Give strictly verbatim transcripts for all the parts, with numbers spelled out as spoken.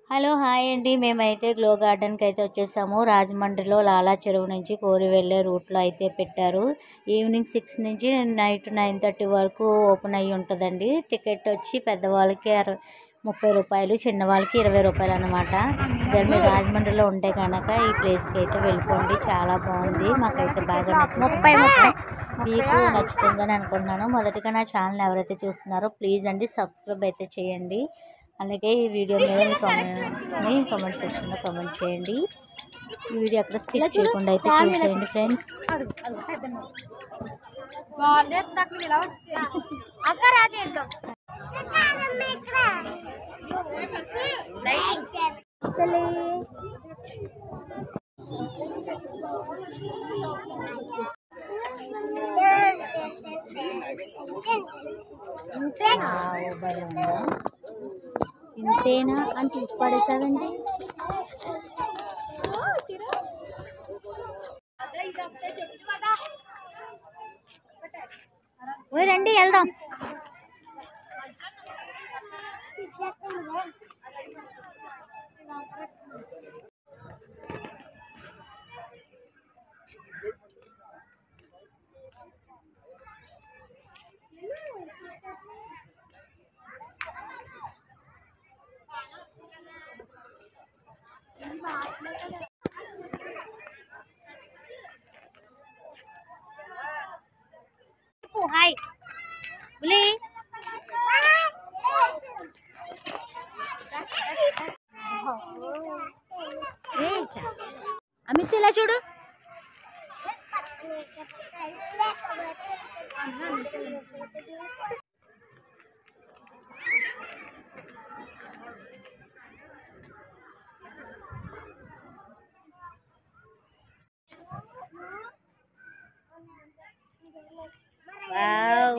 Hello hi అండి. మేమైతే glow గార్డెన్కి అయితే వచ్చేసాము. రాజమండ్రిలో లాలా చెరువు నుంచి కోరి వెళ్ళే రూట్లో అయితే పెట్టారు. ఈవినింగ్ సిక్స్ నుంచి నైట్ నైన్ థర్టీ వరకు ఓపెన్ అయ్యి ఉంటుందండి. టికెట్ వచ్చి పెద్దవాళ్ళకి అరవై ముప్పై రూపాయలు, చిన్నవాళ్ళకి ఇరవై రూపాయలు అనమాట. దాని మీరు రాజమండ్రిలో ఉంటే కనుక ఈ ప్లేస్కి అయితే వెళ్ళిపోండి. చాలా బాగుంది, మాకైతే బాగా నచ్చింది. మీకు నచ్చుతుందని అనుకుంటున్నాను. మొదటిగా నా ఛానల్ ఎవరైతే చూస్తున్నారో ప్లీజ్ అండి సబ్స్క్రైబ్ అయితే చేయండి. అలాగే ఈ వీడియో మీద మీ కామెంట్ కామెంట్ సెక్షన్లో కామెంట్ చేయండి. ఈ వీడియో అక్కడ స్కిప్ చేయకుండా అయితే చూసేయండి ఫ్రెండ్స్. ఇంతేనా అని చూసి పడేస్తారండి. ఓ రండి వెళ్దాం. హాయ్ బులి అమిత్ ఇలా చూడు. వావ్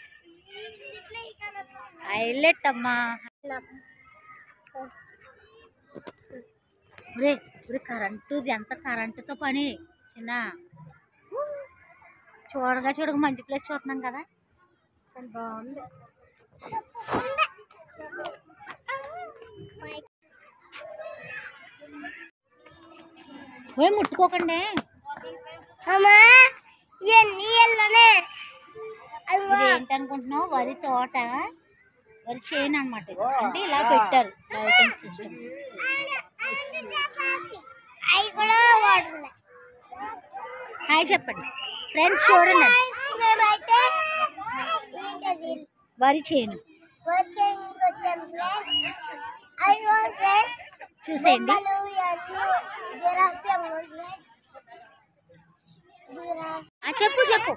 హైలైట్ అమ్మా. ఒరే ఒరే కరెంటు ఎంత కరెంటుతో పని చిన్న చూడగా చూడగా మంచి ప్లేస్ చూస్తున్నాం కదా, బాగుంది. ఓ ముట్టుకోకండి. ఏంటనుకుంటున్నావు? వరి తోట, వరి చేను అనమాట. అంటే ఇలా పెట్టారు లైటింగ్ సిస్టమ్. హాయ్ చెప్పండి ఫ్రెండ్స్. చూడండి వరి చేను చూసేయండి. చెప్పు చెప్పు.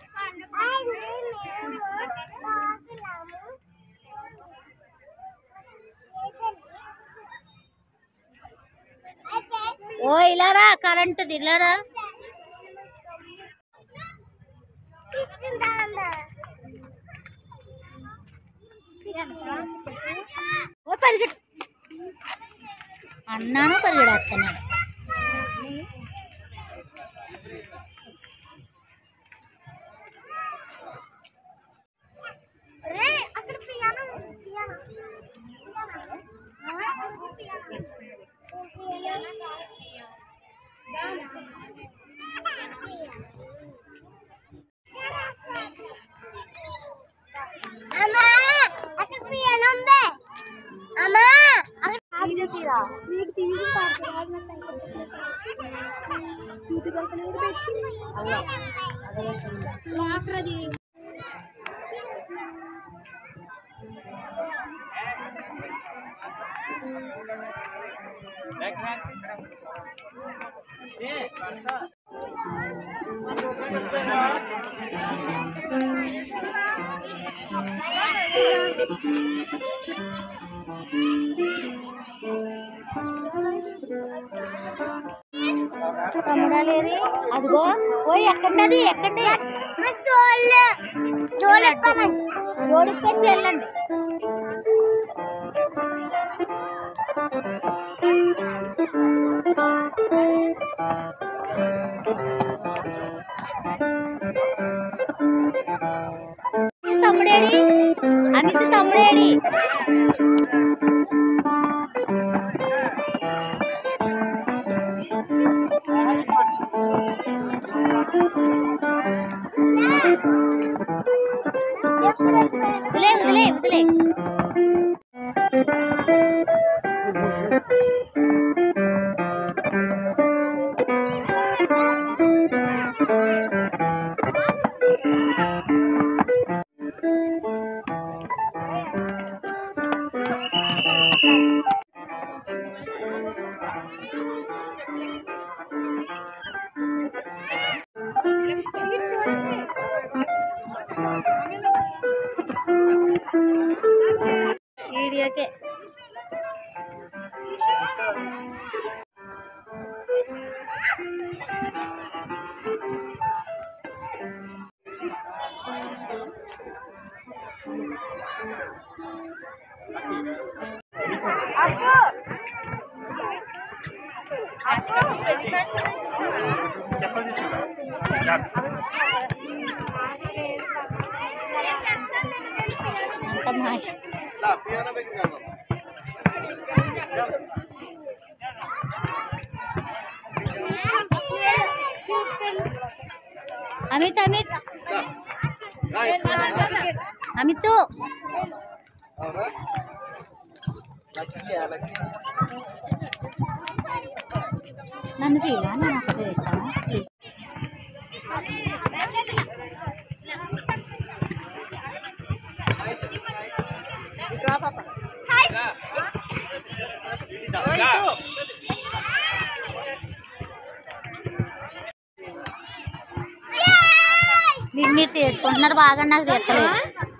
ఓ ఇలారా కరెంటుది ఇలారా. ఓ పరిగెట్ అన్నాను పరిగెడేస్తున్నాడు. తమ్ముడాలేది అదిగో. పోయి ఎక్కండి, ఎక్కండి. జోడిప్పేసి వెళ్ళండి. తమ్ముడేడి అమిత్ తమ్ముడేడి अमित अमित अमित तो నన్ను తీయా నేను అక్కడ చేస్తాను మీరు మీరు తీసుకుంటున్నారు బాగా నాకు తెచ్చలేదు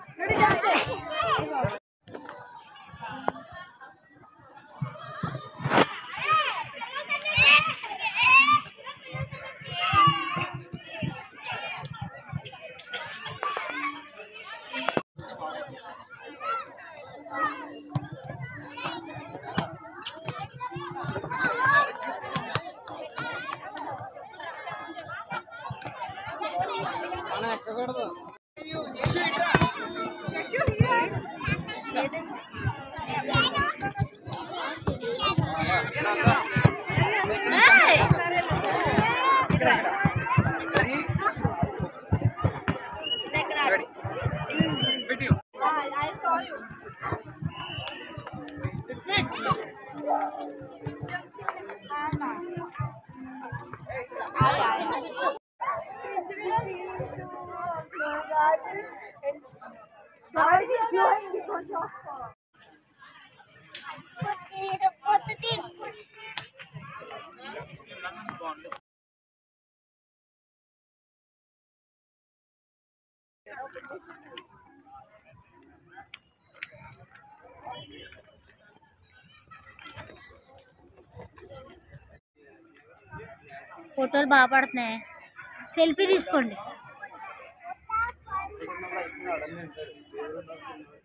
ఫోటోలు బాగా పడుతున్నాయి సెల్ఫీ తీసుకోండి